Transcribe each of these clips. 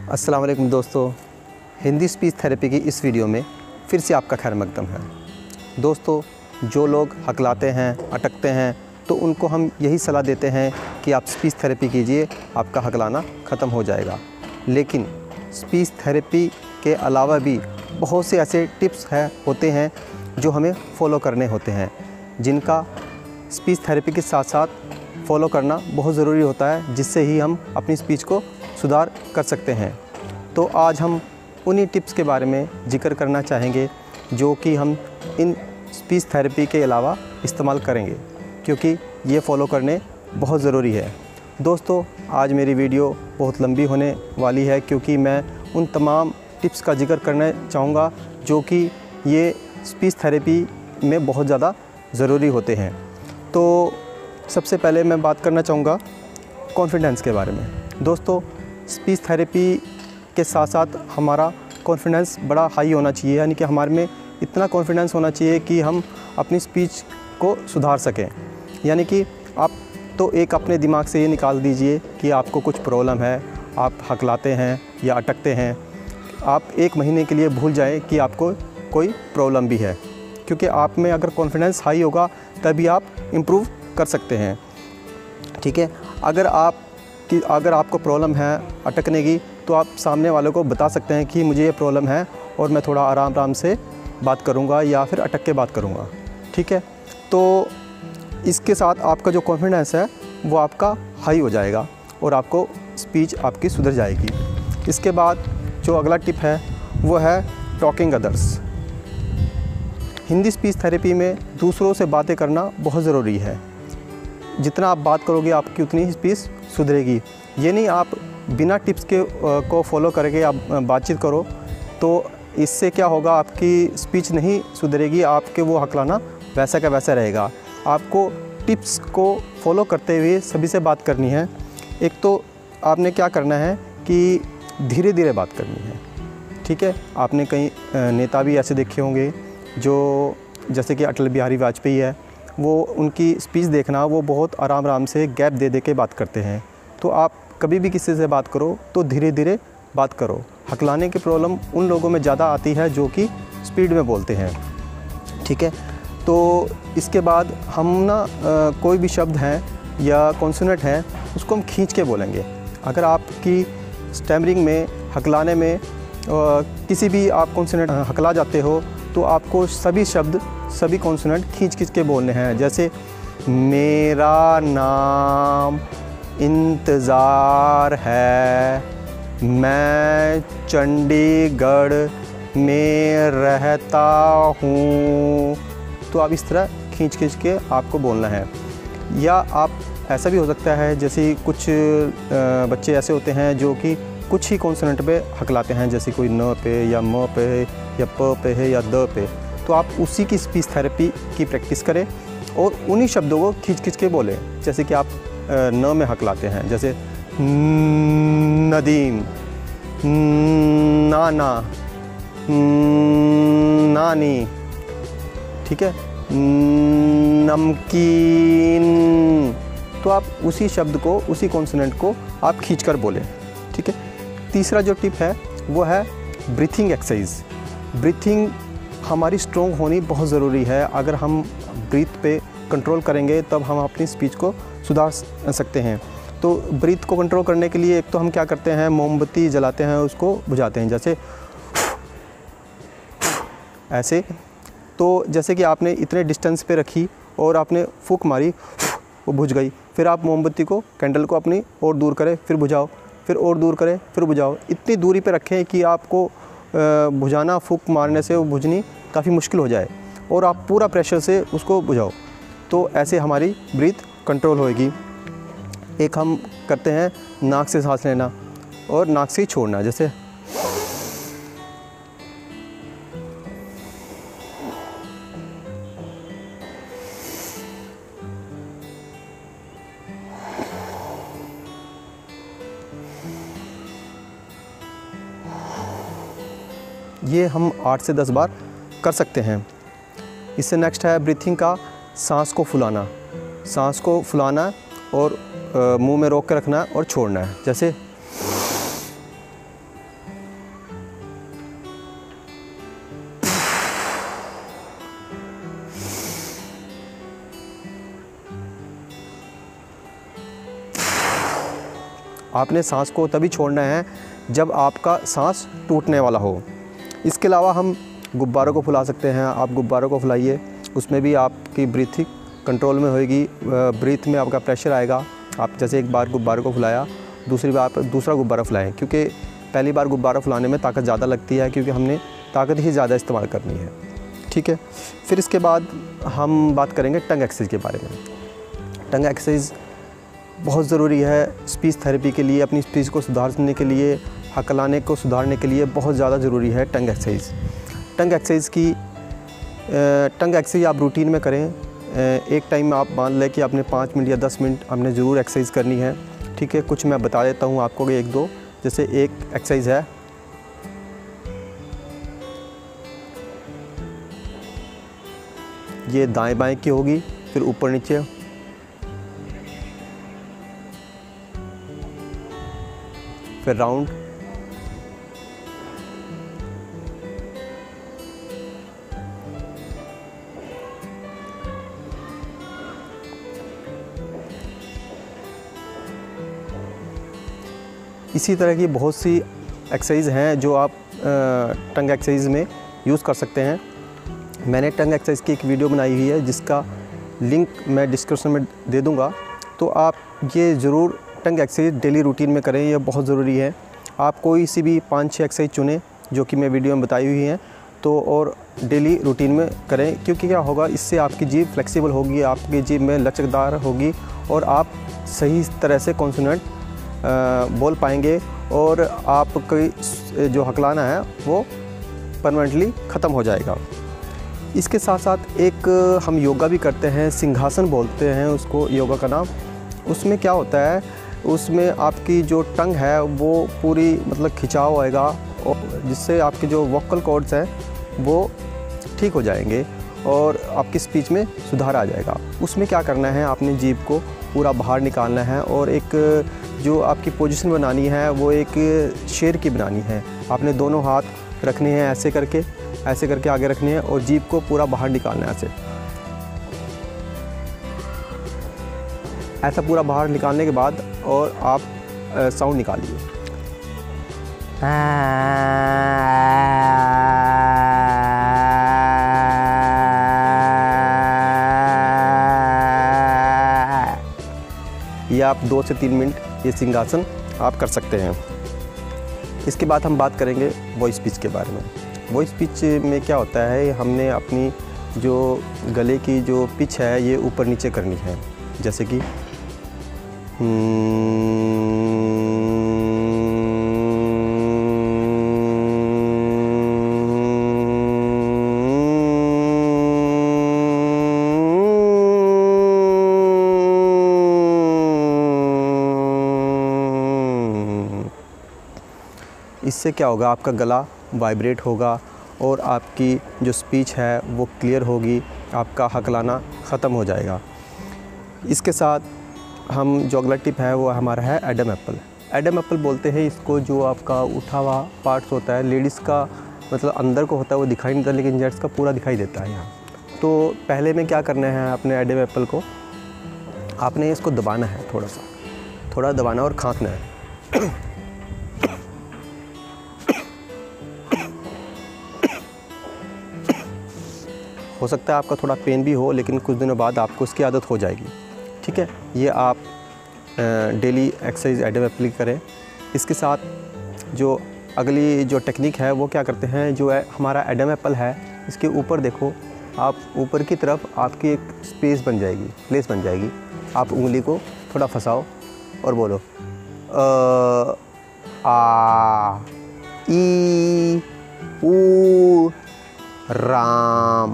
अस्सलाम वालेकुम दोस्तों, हिंदी स्पीच थेरेपी की इस वीडियो में फिर से आपका खैर मकदम है। दोस्तों, जो लोग हकलाते हैं, अटकते हैं, तो उनको हम यही सलाह देते हैं कि आप स्पीच थेरेपी कीजिए, आपका हकलाना ख़त्म हो जाएगा। लेकिन स्पीच थेरेपी के अलावा भी बहुत से ऐसे टिप्स होते हैं जो हमें फ़ॉलो करने होते हैं, जिनका स्पीच थेरेपी के साथ साथ फ़ॉलो करना बहुत ज़रूरी होता है, जिससे ही हम अपनी स्पीच को सुधार कर सकते हैं। तो आज हम उन्हीं टिप्स के बारे में जिक्र करना चाहेंगे जो कि हम इन स्पीच थेरेपी के अलावा इस्तेमाल करेंगे, क्योंकि ये फ़ॉलो करने बहुत ज़रूरी है। दोस्तों, आज मेरी वीडियो बहुत लंबी होने वाली है, क्योंकि मैं उन तमाम टिप्स का जिक्र करना चाहूँगा जो कि ये स्पीच थेरेपी में बहुत ज़्यादा ज़रूरी होते हैं। तो सबसे पहले मैं बात करना चाहूँगा कॉन्फिडेंस के बारे में। दोस्तों, स्पीच थेरेपी के साथ साथ हमारा कॉन्फिडेंस बड़ा हाई होना चाहिए, यानी कि हमारे में इतना कॉन्फिडेंस होना चाहिए कि हम अपनी स्पीच को सुधार सकें। यानी कि आप तो एक अपने दिमाग से ये निकाल दीजिए कि आपको कुछ प्रॉब्लम है, आप हकलाते हैं या अटकते हैं। आप 1 महीने के लिए भूल जाएं कि आपको कोई प्रॉब्लम भी है, क्योंकि आप में अगर कॉन्फिडेंस हाई होगा तभी आप इम्प्रूव कर सकते हैं। ठीक है, अगर आपको प्रॉब्लम है अटकने की, तो आप सामने वालों को बता सकते हैं कि मुझे ये प्रॉब्लम है और मैं थोड़ा आराम से बात करूँगा या फिर अटक के बात करूँगा। ठीक है, तो इसके साथ आपका जो कॉन्फिडेंस है वो आपका हाई हो जाएगा और आपको स्पीच आपकी सुधर जाएगी। इसके बाद जो अगला टिप है वो है talking others. Hindi speech therapy में दूसरों से बातें करना बहुत ज़रूरी है। जितना आप बात करोगे आपकी उतनी ही स्पीच सुधरेगी। ये नहीं आप बिना टिप्स के को फॉलो करके आप बातचीत करो, तो इससे क्या होगा, आपकी स्पीच नहीं सुधरेगी, आपके वो हकलाना वैसा का वैसा रहेगा। आपको टिप्स को फॉलो करते हुए सभी से बात करनी है। एक तो आपने क्या करना है कि धीरे धीरे बात करनी है। ठीक है, आपने कई नेता भी ऐसे देखे होंगे जो, जैसे कि अटल बिहारी वाजपेयी है, वो उनकी स्पीच देखना, वो बहुत आराम से गैप दे दे के बात करते हैं। तो आप कभी भी किसी से बात करो तो धीरे धीरे बात करो। हकलाने की प्रॉब्लम उन लोगों में ज़्यादा आती है जो कि स्पीड में बोलते हैं। ठीक है, तो इसके बाद हम कोई भी शब्द हैं या कॉन्सोनेंट है उसको हम खींच के बोलेंगे। अगर आपकी स्टैमरिंग में, हकलाने में किसी भी आप कॉन्सोनेंट हकला जाते हो, तो आपको सभी शब्द, सभी कॉन्सोनेंट खींच के बोलने हैं। जैसे मेरा नाम इंतज़ार है, मैं चंडीगढ़ में रहता हूँ। तो आप इस तरह खींच के आपको बोलना है। या आप ऐसा भी हो सकता है, जैसे कुछ बच्चे ऐसे होते हैं जो कि कुछ ही कॉन्सोनेंट पे हकलाते हैं, जैसे कोई न पे या म पे है या प पे है या द पे। तो आप उसी की स्पीच थेरेपी की प्रैक्टिस करें और उन्हीं शब्दों को खींच के बोलें। जैसे कि आप न में हकलाते हैं, जैसे नदीम, नाना, नानी। ठीक है, नमकीन। तो आप उसी शब्द को, उसी कॉन्सोनेंट को आप खींचकर बोलें। ठीक है, तीसरा जो टिप है वो है ब्रीथिंग एक्सरसाइज। ब्रीथिंग हमारी स्ट्रॉन्ग होनी बहुत ज़रूरी है। अगर हम ब्रीथ पे कंट्रोल करेंगे तब हम अपनी स्पीच को सुधार सकते हैं। तो ब्रीथ को कंट्रोल करने के लिए एक तो हम क्या करते हैं, मोमबत्ती जलाते हैं, उसको बुझाते हैं, जैसे ऐसे। तो जैसे कि आपने इतने डिस्टेंस पे रखी और आपने फूंक मारी, वो बुझ गई। फिर आप मोमबत्ती को, कैंडल को अपनी और दूर करें, फिर बुझाओ, फिर और दूर करें, फिर बुझाओ। इतनी दूरी पे रखें कि आपको बुझाना, फूंक मारने से वो बुझनी काफ़ी मुश्किल हो जाए, और आप पूरा प्रेशर से उसको बुझाओ। तो ऐसे हमारी ब्रीथ कंट्रोल होएगी। एक हम करते हैं नाक से सांस लेना और नाक से ही छोड़ना, जैसे ये हम 8 से 10 बार कर सकते हैं। इससे नेक्स्ट है ब्रीथिंग का, सांस को फुलाना। सांस को फुलाना और मुंह में रोक के रखना है और छोड़ना है, जैसे आपने सांस को तभी छोड़ना है जब आपका सांस टूटने वाला हो। इसके अलावा हम गुब्बारों को फुला सकते हैं। आप गुब्बारों को फुलाइए, उसमें भी आपकी ब्रीथिंग कंट्रोल में होएगी, ब्रीथ में आपका प्रेशर आएगा। आप जैसे एक बार गुब्बारों को फुलाया, दूसरी बार आप दूसरा गुब्बारा फुलाएं, क्योंकि पहली बार गुब्बारा फुलाने में ताकत ज़्यादा लगती है, क्योंकि हमने ताकत ही ज़्यादा इस्तेमाल करनी है। ठीक है, फिर इसके बाद हम बात करेंगे टंग एक्सरसाइज के बारे में। टंग एक्सरसाइज बहुत ज़रूरी है स्पीच थेरेपी के लिए, अपनी स्पीच को सुधारने के लिए, हकलाने को सुधारने के लिए बहुत ज़्यादा ज़रूरी है टंग एक्सरसाइज। टंग एक्सरसाइज आप रूटीन में करें। एक टाइम में आप मान लें कि आपने 5 मिनट या 10 मिनट हमने ज़रूर एक्सरसाइज करनी है। ठीक है, कुछ मैं बता देता हूँ आपको, एक दो। जैसे एक एक्सरसाइज है, ये दाएं बाएं की होगी, फिर ऊपर नीचे, फिर राउंड, इसी तरह की बहुत सी एक्सरसाइज हैं जो आप टंग एक्सरसाइज में यूज़ कर सकते हैं। मैंने टंग एक्सरसाइज की एक वीडियो बनाई हुई है जिसका लिंक मैं डिस्क्रिप्शन में दे दूंगा, तो आप ये ज़रूर टंग एक्सरसाइज डेली रूटीन में करें, ये बहुत ज़रूरी है। आप कोई सी भी 5-6 एक्सरसाइज चुनें जो कि मैं वीडियो में बताई हुई हैं, तो और डेली रूटीन में करें, क्योंकि क्या होगा, इससे आपकी जीभ फ्लेक्सिबल होगी, आपकी जीभ में लचकदार होगी और आप सही तरह से कॉन्सोनेंट बोल पाएंगे और आपकी जो हकलाना है वो परमानेंटली ख़त्म हो जाएगा। इसके साथ साथ एक हम योगा भी करते हैं, सिंहासन बोलते हैं उसको, योगा का नाम। उसमें क्या होता है, उसमें आपकी जो टंग है वो पूरी मतलब खिंचाव आएगा, और जिससे आपके जो वोकल कॉर्ड्स हैं वो ठीक हो जाएंगे और आपकी स्पीच में सुधार आ जाएगा। उसमें क्या करना है, आपने जीभ को पूरा बाहर निकालना है और एक जो आपकी पोजीशन बनानी है वो एक शेर की बनानी है। आपने दोनों हाथ रखने हैं ऐसे करके आगे रखने हैं और जीभ को पूरा बाहर निकालना है ऐसा पूरा बाहर निकालने के बाद और आप साउंड निकालिए। ये आप 2 से 3 मिनट ये सिंहासन आप कर सकते हैं। इसके बाद हम बात करेंगे वॉइस पिच के बारे में। वॉइस पिच में क्या होता है, हमने अपनी जो गले की जो पिच है ये ऊपर नीचे करनी है, जैसे कि इससे क्या होगा, आपका गला वाइब्रेट होगा और आपकी जो स्पीच है वो क्लियर होगी, आपका हकलाना ख़त्म हो जाएगा। इसके साथ हम जो अगला टिप है वो हमारा है एडम एप्पल। एडम एप्पल बोलते हैं इसको, जो आपका उठा हुआ पार्ट्स होता है, लेडीज़ का मतलब अंदर को होता है वो दिखाई नहीं देता, लेकिन जेंट्स का पूरा दिखाई देता है यहाँ। तो पहले में क्या करना है, अपने एडम एप्पल को आपने इसको दबाना है, थोड़ा दबाना और खांसना है। हो सकता है आपका थोड़ा पेन भी हो, लेकिन कुछ दिनों बाद आपको उसकी आदत हो जाएगी। ठीक है, ये आप डेली एक्सरसाइज एडम एप्पल की करें। इसके साथ जो अगली जो टेक्निक है वो क्या करते हैं, जो है हमारा एडम एप्पल है, इसके ऊपर देखो आप, ऊपर की तरफ आपकी एक स्पेस बन जाएगी, प्लेस बन जाएगी। आप उंगली को थोड़ा फंसाओ और बोलो आ ई ऊ राम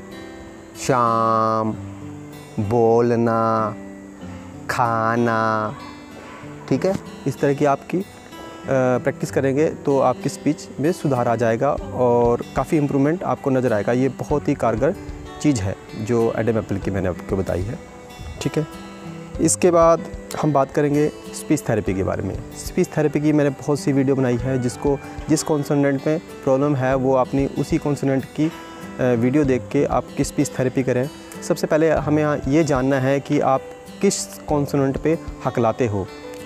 शाम, बोलना, खाना। ठीक है, इस तरह की आपकी प्रैक्टिस करेंगे तो आपकी स्पीच में सुधार आ जाएगा और काफ़ी इम्प्रूवमेंट आपको नज़र आएगा। ये बहुत ही कारगर चीज़ है जो एडम एप्पल की मैंने आपको बताई है। ठीक है, इसके बाद हम बात करेंगे स्पीच थेरेपी के बारे में। स्पीच थेरेपी की मैंने बहुत सी वीडियो बनाई है, जिस कॉन्सोनेंट में प्रॉब्लम है वो अपनी उसी कॉन्सोनेंट की वीडियो देख के आप किस स्पीच थेरेपी करें। सबसे पहले हमें ये जानना है कि आप किस कॉन्सोनेंट पे हकलाते हो।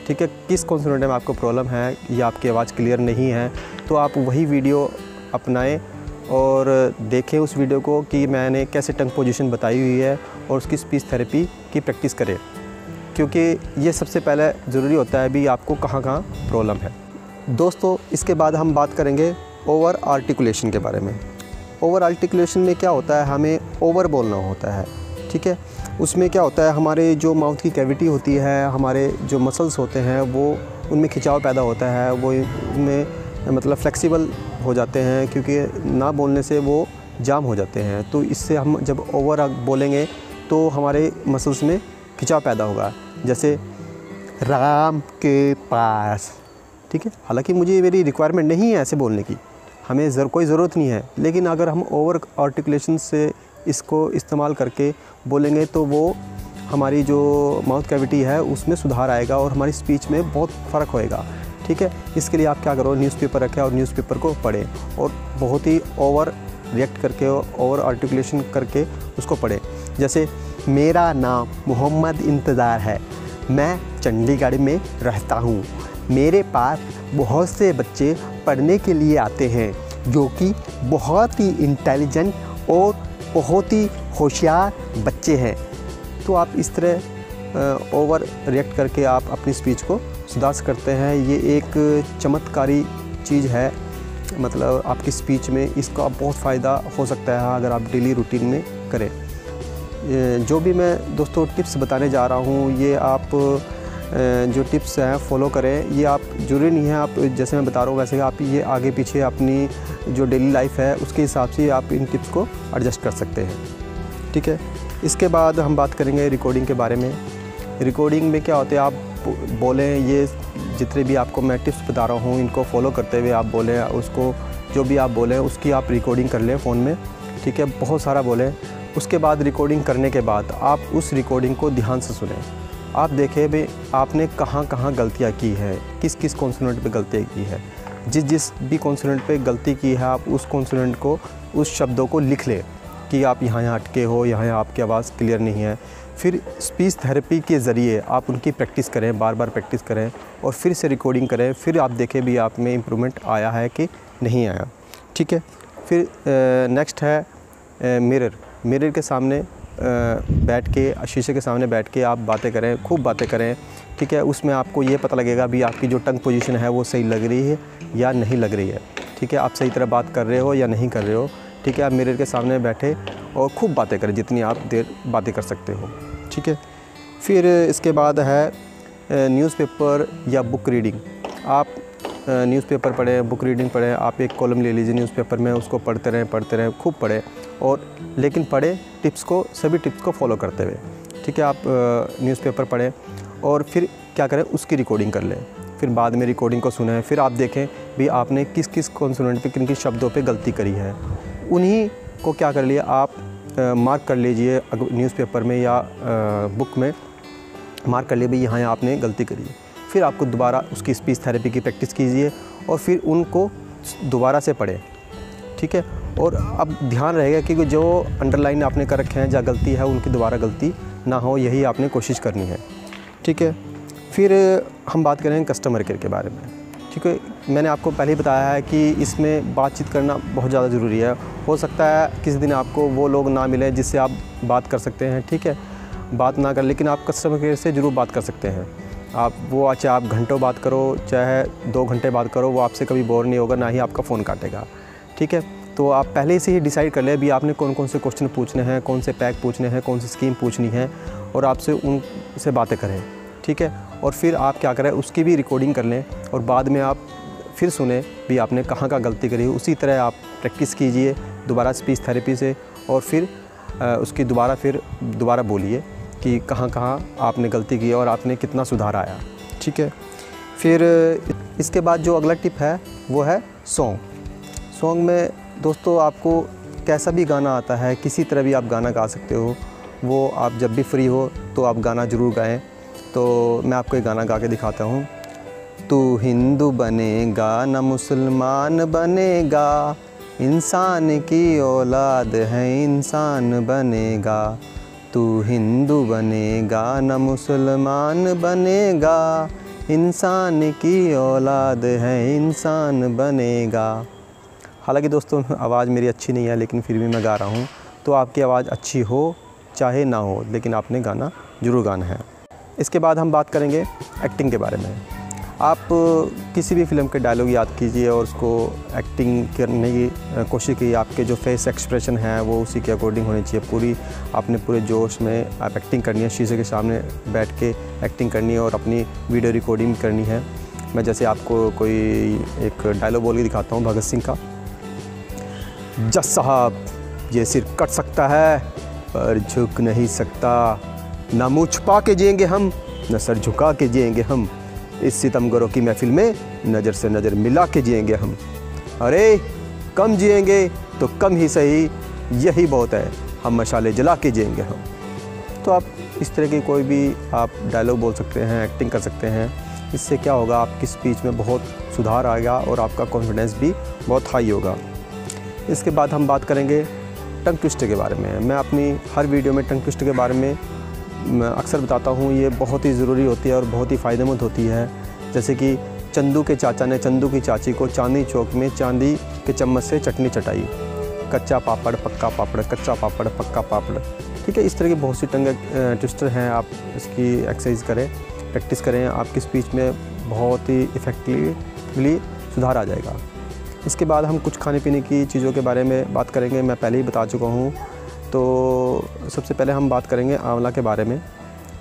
ठीक है, किस कॉन्सोनेंट में आपको प्रॉब्लम है या आपकी आवाज़ क्लियर नहीं है, तो आप वही वीडियो अपनाएं और देखें उस वीडियो को कि मैंने कैसे टंग पोजीशन बताई हुई है और उसकी स्पीच थेरेपी की प्रैक्टिस करें, क्योंकि ये सबसे पहले ज़रूरी होता है भी आपको कहाँ कहाँ प्रॉब्लम है। दोस्तों, इसके बाद हम बात करेंगे ओवर आर्टिकुलेशन के बारे में। ओवर आर्टिकुलेशन में क्या होता है, हमें ओवर बोलना होता है, ठीक है। उसमें क्या होता है, हमारे जो माउथ की कैविटी होती है, हमारे जो मसल्स होते हैं वो उनमें खिंचाव पैदा होता है, वो उनमें मतलब फ्लेक्सिबल हो जाते हैं, क्योंकि ना बोलने से वो जाम हो जाते हैं। तो इससे हम जब ओवर बोलेंगे तो हमारे मसल्स में खिंचाव पैदा होगा, जैसे राम के पास, ठीक है। हालांकि मेरी रिक्वायरमेंट नहीं है ऐसे बोलने की, हमें कोई ज़रूरत नहीं है, लेकिन अगर हम ओवर आर्टिकुलेशन से इसको इस्तेमाल करके बोलेंगे तो वो हमारी जो माउथ कैविटी है उसमें सुधार आएगा और हमारी स्पीच में बहुत फ़र्क होएगा, ठीक है। इसके लिए आप क्या करो, न्यूज़पेपर रखें और न्यूज़पेपर को पढ़ें और बहुत ही ओवर रिएक्ट करके, ओवर आर्टिकुलेशन करके उसको पढ़ें। जैसे मेरा नाम मोहम्मद इंतज़ार है, मैं चंडीगढ़ में रहता हूँ, मेरे पास बहुत से बच्चे पढ़ने के लिए आते हैं जो कि बहुत ही इंटेलिजेंट और बहुत ही होशियार बच्चे हैं। तो आप इस तरह ओवर रिएक्ट करके आप अपनी स्पीच को सुधार सकते हैं। ये एक चमत्कारी चीज़ है, मतलब आपकी स्पीच में इसका बहुत फ़ायदा हो सकता है अगर आप डेली रूटीन में करें। जो भी मैं दोस्तों टिप्स बताने जा रहा हूँ, ये आप जो टिप्स हैं फॉलो करें। ये आप ज़रूरी नहीं है आप जैसे मैं बता रहा हूँ वैसे आप ये आगे पीछे अपनी जो डेली लाइफ है उसके हिसाब से आप इन टिप्स को एडजस्ट कर सकते हैं, ठीक है। इसके बाद हम बात करेंगे रिकॉर्डिंग के बारे में। रिकॉर्डिंग में क्या होता है, आप बोलें, ये जितने भी आपको मैं टिप्स बता रहा हूँ इनको फॉलो करते हुए आप बोलें, उसको जो भी आप बोलें उसकी आप रिकॉर्डिंग कर लें फ़ोन में, ठीक है, बहुत सारा बोलें। उसके बाद रिकॉर्डिंग करने के बाद आप उस रिकॉर्डिंग को ध्यान से सुनें। आप देखें भाई आपने कहाँ कहाँ गलतियाँ की है, किस किस कॉन्सोनेंट पे गलतियाँ की है। जिस भी कॉन्सोनेंट पे गलती की है आप उस कॉन्सोनेंट को, उस शब्दों को लिख लें कि आप यहाँ अटके हो, यहाँ आपकी आवाज़ क्लियर नहीं है। फिर स्पीच थेरेपी के ज़रिए आप उनकी प्रैक्टिस करें, बार बार प्रैक्टिस करें और फिर से रिकॉर्डिंग करें। फिर आप देखें भी आप में इम्प्रूवमेंट आया है कि नहीं आया, ठीक है। फिर नेक्स्ट है मिरर के सामने बैठ के, शीशे के सामने बैठ के आप बातें करें, खूब बातें करें, ठीक है। उसमें आपको ये पता लगेगा भी आपकी जो टंग पोजीशन है वो सही लग रही है या नहीं लग रही है, ठीक है। आप सही तरह बात कर रहे हो या नहीं कर रहे हो, ठीक है। आप मिरर के सामने बैठे और खूब बातें करें, जितनी आप देर बातें कर सकते हो, ठीक है। फिर इसके बाद है न्यूज़पेपर या बुक रीडिंग। आप न्यूज़पेपर पढ़ें, बुक रीडिंग पढ़ें। आप एक कॉलम ले लीजिए न्यूज़पेपर में, उसको पढ़ते रहें, खूब पढ़ें और लेकिन पढ़ें टिप्स को, सभी टिप्स को फॉलो करते हुए, ठीक है। आप न्यूज़पेपर पढ़ें और फिर क्या करें, उसकी रिकॉर्डिंग कर लें। फिर बाद में रिकॉर्डिंग को सुनें। फिर आप देखें भी आपने किस किस कॉन्सोनेंट पे, किन किन शब्दों पे गलती करी है, उन्हीं को क्या कर लिए आप मार्क कर लीजिए न्यूज़पेपर में या बुक में मार्क कर लिए भाई यहाँ आपने गलती करी है। फिर आपको दोबारा उसकी स्पीच थेरेपी की प्रैक्टिस कीजिए और फिर उनको दोबारा से पढ़ें, ठीक है। और अब ध्यान रहेगा कि जो अंडरलाइन आपने कर रखे हैं, जहाँ गलती है उनकी दोबारा गलती ना हो, यही आपने कोशिश करनी है, ठीक है। फिर हम बात करें कस्टमर केयर के बारे में, ठीक है। मैंने आपको पहले ही बताया है कि इसमें बातचीत करना बहुत ज़्यादा ज़रूरी है। हो सकता है किसी दिन आपको वो लोग ना मिलें जिससे आप बात कर सकते हैं, ठीक है, बात ना कर, लेकिन आप कस्टमर केयर से ज़रूर बात कर सकते हैं। आप वो चाहे आप घंटों बात करो, चाहे 2 घंटे बात करो, वो आपसे कभी बोर नहीं होगा, ना ही आपका फ़ोन काटेगा, ठीक है। तो आप पहले से ही डिसाइड कर लें भी आपने कौन कौन से क्वेश्चन पूछने हैं, कौन से पैक पूछने हैं, कौन सी स्कीम पूछनी है और आपसे उनसे बातें करें, ठीक है। और फिर आप क्या करें, उसकी भी रिकॉर्डिंग कर लें और बाद में आप फिर सुने भी आपने कहाँ का गलती करी। उसी तरह आप प्रैक्टिस कीजिए दोबारा स्पीच थेरेपी से और फिर उसकी दोबारा बोलिए कि कहाँ कहाँ आपने गलती की और आपने कितना सुधार आया, ठीक है। फिर इसके बाद जो अगला टिप है वो है सॉन्ग में दोस्तों आपको कैसा भी गाना आता है, किसी तरह भी आप गाना गा सकते हो। वो आप जब भी फ्री हो तो आप गाना ज़रूर गाएं। तो मैं आपको एक गाना गा के दिखाता हूँ। तू हिंदू बनेगा न मुसलमान बनेगा, इंसान की औलाद है इंसान बनेगा। तू हिंदू बनेगा न मुसलमान बनेगा, इंसान की औलाद है इंसान बनेगा। हालांकि दोस्तों आवाज़ मेरी अच्छी नहीं है, लेकिन फिर भी मैं गा रहा हूँ। तो आपकी आवाज़ अच्छी हो चाहे ना हो, लेकिन आपने गाना ज़रूर गाना है। इसके बाद हम बात करेंगे एक्टिंग के बारे में। आप किसी भी फिल्म के डायलॉग याद कीजिए और उसको एक्टिंग करने की कोशिश कीजिए। आपके जो फेस एक्सप्रेशन है वो उसी के अकॉर्डिंग होनी चाहिए। पूरी आपने पूरे जोश में आप एक्टिंग करनी है, शीशे के सामने बैठ के एक्टिंग करनी है और अपनी वीडियो रिकॉर्डिंग करनी है। मैं जैसे आपको कोई एक डायलॉग बोल के दिखाता हूँ भगत सिंह का। जज साहब ये सिर कट सकता है पर झुक नहीं सकता, ना मुँह छुपा के जिएंगे हम, न सर झुका के जिएंगे हम, इस सितमगरों की महफिल में नज़र से नज़र मिला के जिएंगे हम। अरे कम जिएंगे तो कम ही सही, यही बहुत है, हम मशाले जला के जिएंगे हम। तो आप इस तरह की कोई भी आप डायलॉग बोल सकते हैं, एक्टिंग कर सकते हैं। इससे क्या होगा, आपकी स्पीच में बहुत सुधार आएगा और आपका कॉन्फिडेंस भी बहुत हाई होगा। इसके बाद हम बात करेंगे टंग ट्विस्टर के बारे में। मैं अपनी हर वीडियो में टंग ट्विस्टर के बारे में अक्सर बताता हूँ। ये बहुत ही ज़रूरी होती है और बहुत ही फ़ायदेमंद होती है। जैसे कि चंदू के चाचा ने चंदू की चाची को चांदनी चौक में चांदी के चम्मच से चटनी चटाई। कच्चा पापड़ पक्का पापड़, कच्चा पापड़ पक्का पापड़। ठीक है, इस तरह की बहुत सी टंग ट्विस्टर हैं। आप इसकी एक्सरसाइज करें, प्रैक्टिस करें, आपकी स्पीच में बहुत ही इफ़ेक्टिवली सुधार आ जाएगा। इसके बाद हम कुछ खाने पीने की चीज़ों के बारे में बात करेंगे। मैं पहले ही बता चुका हूँ। तो सबसे पहले हम बात करेंगे आंवला के बारे में।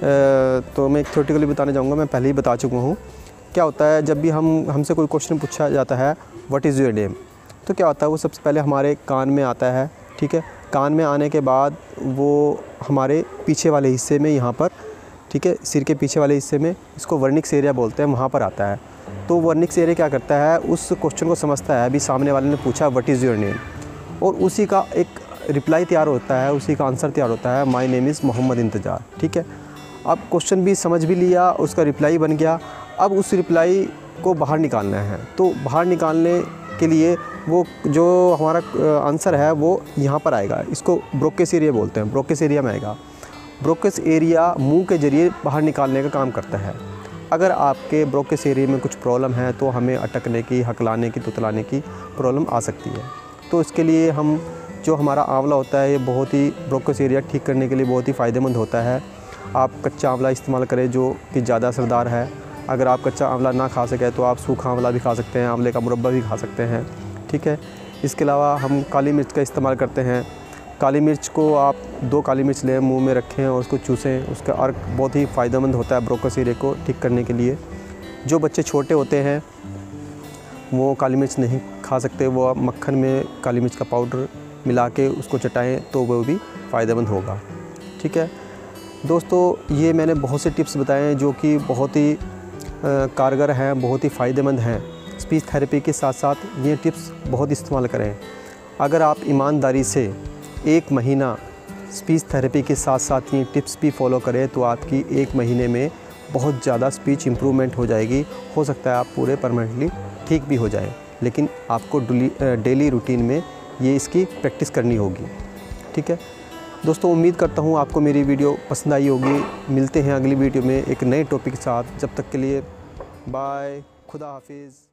तो मैं एक थ्योरेटिकली बताने जाऊँगा, मैं पहले ही बता चुका हूँ। क्या होता है, जब भी हमसे कोई क्वेश्चन पूछा जाता है व्हाट इज़ योर नेम, तो क्या होता है वो सबसे पहले हमारे कान में आता है। ठीक है, कान में आने के बाद वो हमारे पीछे वाले हिस्से में यहाँ पर, ठीक है, सिर के पीछे वाले हिस्से में, इसको वर्निक्स एरिया बोलते हैं, वहाँ पर आता है। तो वर्निक्स एरिया क्या करता है, उस क्वेश्चन को समझता है। अभी सामने वाले ने पूछा व्हाट इज़ योर नेम, और उसी का एक रिप्लाई तैयार होता है, उसी का आंसर तैयार होता है, माय नेम इज़ मोहम्मद इंतज़ार। ठीक है, अब क्वेश्चन भी समझ भी लिया, उसका रिप्लाई बन गया। अब उस रिप्लाई को बाहर निकालना है। तो बाहर निकालने के लिए वो जो हमारा आंसर है वो यहाँ पर आएगा। इसको ब्रोकेस एरिया बोलते हैं, ब्रोकेस एरिया में आएगा। ब्रोकेस एरिया मुंह के ज़रिए बाहर निकालने का काम करता है। अगर आपके ब्रोकेस एरिया में कुछ प्रॉब्लम है तो हमें अटकने की, हकलाने की, तुतलाने की प्रॉब्लम आ सकती है। तो इसके लिए हम जो हमारा आंवला होता है ये बहुत ही ब्रोकेस एरिया ठीक करने के लिए बहुत ही फ़ायदेमंद होता है। आप कच्चा आंवला इस्तेमाल करें जो कि ज़्यादा असरदार है। अगर आप कच्चा आंवला ना खा सकें तो आप सूखा आंवला भी खा सकते हैं, आंवले का मुरब्बा भी खा सकते हैं। ठीक है, इसके अलावा हम काली मिर्च का इस्तेमाल करते हैं। काली मिर्च को आप 2 काली मिर्च लें, मुंह में रखें और उसको चूसें। उसका अर्क बहुत ही फ़ायदेमंद होता है ब्रोकेस एरिया को ठीक करने के लिए। जो बच्चे छोटे होते हैं वो काली मिर्च नहीं खा सकते, वो आप मक्खन में काली मिर्च का पाउडर मिला के उसको चटाएँ तो वो भी फ़ायदेमंद होगा। ठीक है दोस्तों, ये मैंने बहुत से टिप्स बताए हैं जो कि बहुत ही कारगर हैं, बहुत ही फ़ायदेमंद हैं। स्पीच थेरेपी के साथ साथ ये टिप्स बहुत इस्तेमाल करें। अगर आप ईमानदारी से 1 महीना स्पीच थेरेपी के साथ साथ ये टिप्स भी फॉलो करें तो आपकी 1 महीने में बहुत ज़्यादा स्पीच इम्प्रूवमेंट हो जाएगी। हो सकता है आप पूरे परमानेंटली ठीक भी हो जाए, लेकिन आपको डेली रूटीन में ये इसकी प्रैक्टिस करनी होगी। ठीक है दोस्तों, उम्मीद करता हूँ आपको मेरी वीडियो पसंद आई होगी। मिलते हैं अगली वीडियो में एक नए टॉपिक के साथ। जब तक के लिए बाय, खुदा हाफिज़।